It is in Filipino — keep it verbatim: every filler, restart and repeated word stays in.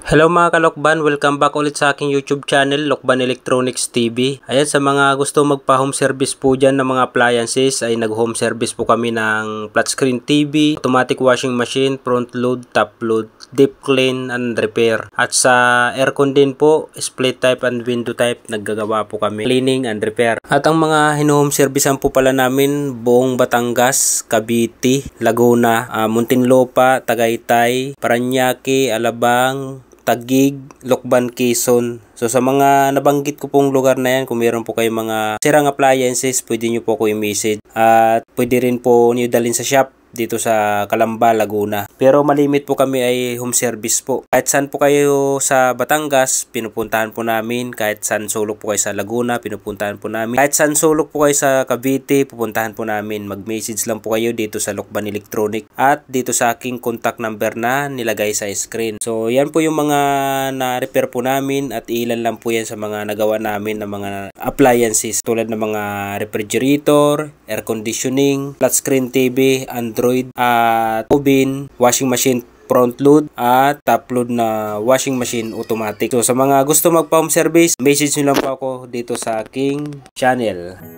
Hello mga kalokban, welcome back ulit sa aking YouTube channel, Lokban Electronics T V. Ayan, sa mga gusto magpa-home service po dyan ng mga appliances ay nag-home service po kami ng flat screen T V, automatic washing machine, front load, top load, deep clean and repair. At sa aircon din po, split type and window type, naggagawa po kami cleaning and repair. At ang mga hino-home servicean po pala namin, buong Batangas, Cavite, Laguna, uh, Muntinlupa, Tagaytay, Paranaque, Alabang, Taguig, Lokban, Quezon. So sa mga nabanggit ko pong lugar na yan, kung meron po kayong mga sirang appliances, pwede nyo po ko i-message. At pwede rin po nyo dalhin sa shop dito sa Calamba, Laguna. Pero malimit po kami ay home service po. Kahit saan po kayo sa Batangas, pinupuntahan po namin. Kahit saan sulok po kayo sa Laguna, pinupuntahan po namin. Kahit saan sulok po kayo sa Cavite, pupuntahan po namin. Mag-message lang po kayo dito sa Lokban Electronic at dito sa aking contact number na nilagay sa screen. So yan po yung mga na-repair po namin at ilan lang po yan sa mga nagawa namin ng mga appliances tulad ng mga refrigerator, air conditioning, flat screen T V, Android, at oven, washing machine front load at top load na washing machine automatic. So sa mga gusto magpa-home service, message nyo lang po ako dito sa aking channel.